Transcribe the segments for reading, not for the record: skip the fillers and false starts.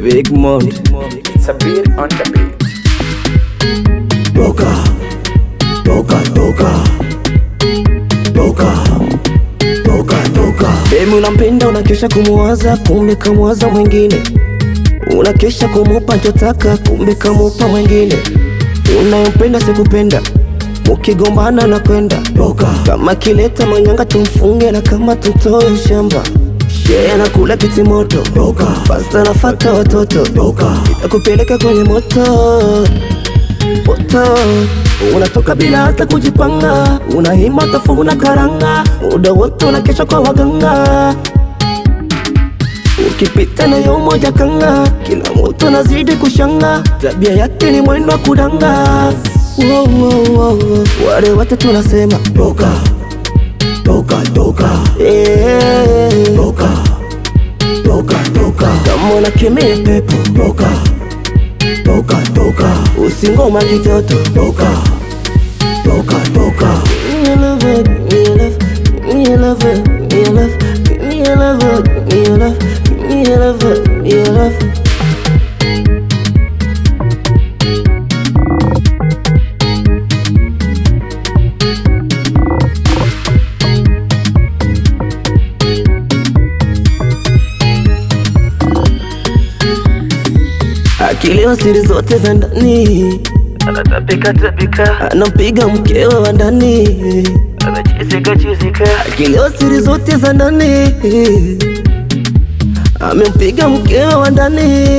Big Mond. It's a beat on the beat. Toka, toka, toka, toka, toka, toka. Demi unampenda unakesha kumuwaza, kumbe kamuwaza mwingine. Unakesha kumupa anachotaka, kumbe kamupa mwingine. Unayompenda sikupenda, ukigombana na kwenda. Toka, Kama kileta manyanga tumfunge, na kama tutoe shamba. Shea anakula kiti moto. Toka, Pasta nafata watoto. toka, Itakupeleka kwenye moto. Moto. Unatoka bila hata kujipanga, unahima tafuna karanga, muda wote unakesha kwa waganga. Ukipita na yo moja kanga, kila mtu nazidi kushanga, tabia yake ni mwendo wa kudanga. Wale wote tunasema toka, toka, toka, toka, toka, toka. kama unakemea pepo, Toka, toka, toka, usingoma kitoto. toka, toka, toka. Me love it, me love, me love it, me love, me love it, me love, me love it, me love. Akileo siri zote za ndani, Anatapika tapika, anampiga mkewe wa ndani. anachizika chizika. Akileo siri zote za ndani, amempiga mkewe wa ndani.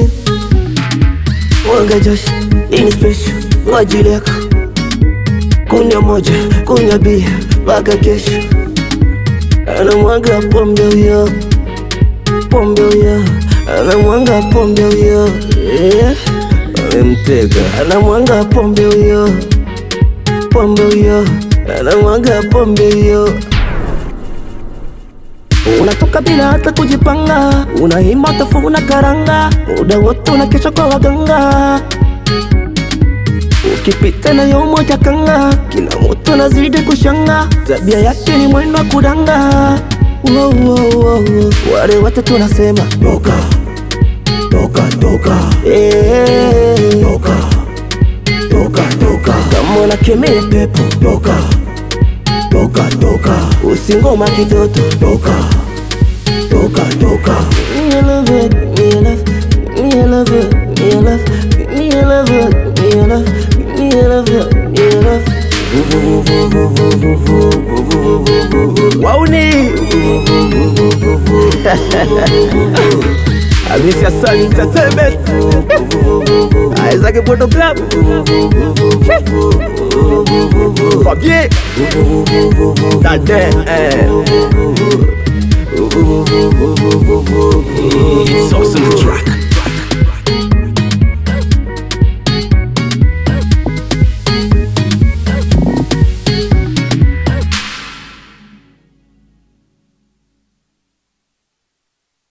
Mwanga Josh, ini special kwa ajili yako. Kunywa moja, kunywa bia, mpaka kesho. Anamwaga pombe huyo, pombe huyo, anamwaga pombe huyo, amemtega. Anamwaga pombe huyo, pombe huyo, anamwaga pombe huyo. Unatoka bila hata kujipanga, unahima tafuna karanga, muda wote unakesha kwa waganga. Ukipita na yo moja kanga, kila mtu nazidi kushanga, tabia yake ni mwendo wa kudanga. Wale wote tunasema Toka, toka, toka, toka, toka, toka. kama unakemea pepo, Toka, toka, toka, usingoma kitoto. toka, toka, toka. Me love it, me love, me love it, me love, me love it, me love, me love it, me love. Wauni Amisi Hassan Entertainment, Isaac Photo Club, Fabien Dade